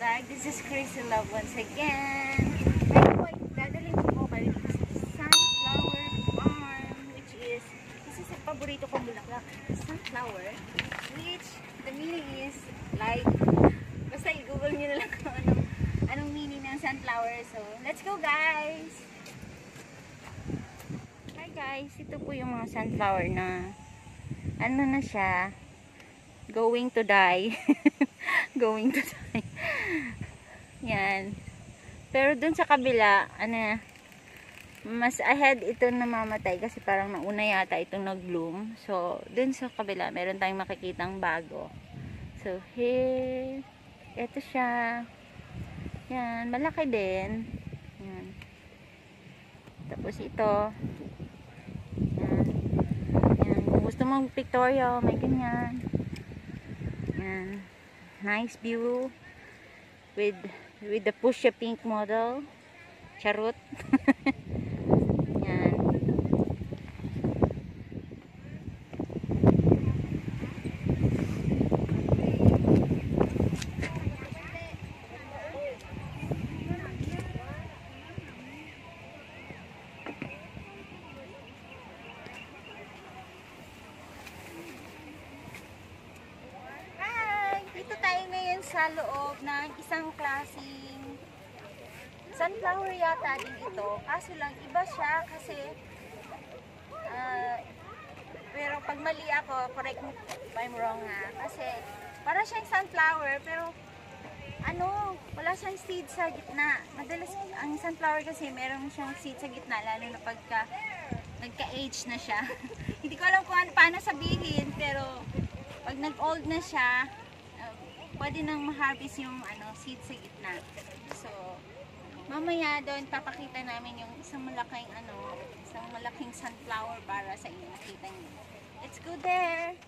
vlog. This is Crazy Love once again. Dadalhin ko kayo dito sa Sunflower Farm, which is, this is a paborito kong bulaklak. Sunflower, which the meaning is like, basta i-google nyo na lang kung anong meaning ng sunflower. So, let's go guys! Hi guys, ito po yung mga sunflower na ano na siya, going to die. Going to die. Yan. Pero dun sa kabila, ano, mas ahead ito namamatay kasi parang nauna yata itong nag-bloom. So, dun sa kabila, meron tayong makikitang bago. So, here, ito siya. Yan, malaki din. Yan. Tapos ito. Yan. Yan. Kung gusto mong pictorial, may ganyan. Yan. Nice view with the push pink model. Charot. Yan. Sa loob ng isang klaseng sunflower yata din ito, kaso lang iba siya kasi pero pag mali ako, correct me if I'm wrong ha, kasi para siyang sunflower pero ano, wala siyang seed sa gitna. Madalas ang sunflower kasi meron siyang seed sa gitna, lalo na pagka nagka-age na siya. Hindi ko alam kung paano sabihin, pero pag nag-old na siya, pwede nang ma-harvest yung seed sa gitna. So, mamaya doon papakita namin yung isang malaking sunflower para sa inyo. Nakita niyo. Let's go there!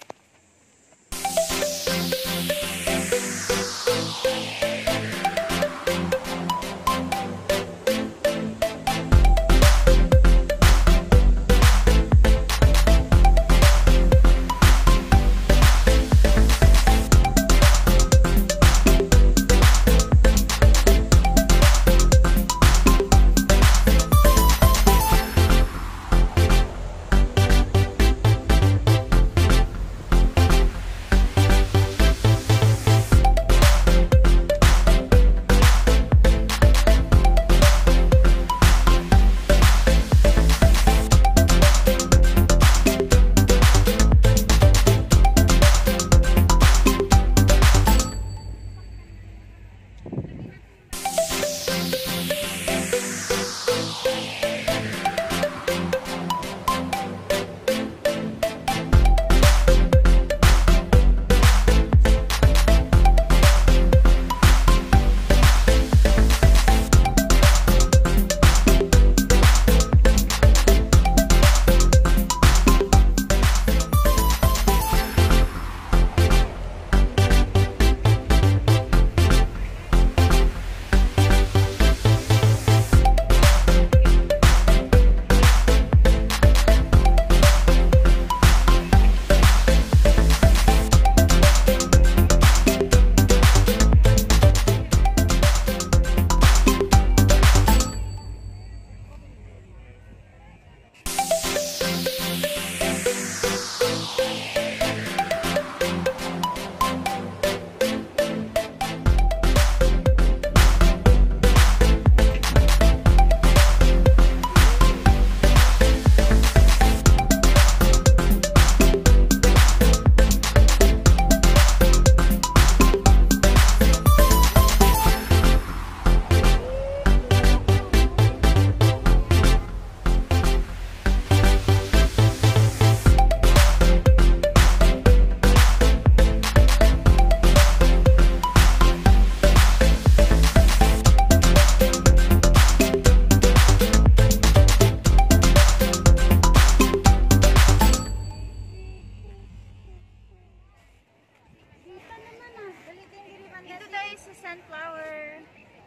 Sunflower.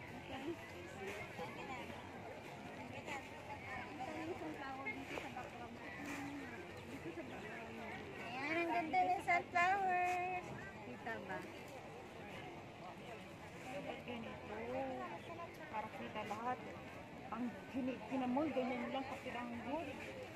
Ayan, ang ganda ng sunflower. Kita ba? Kinamol, ganyan lang katiranggo.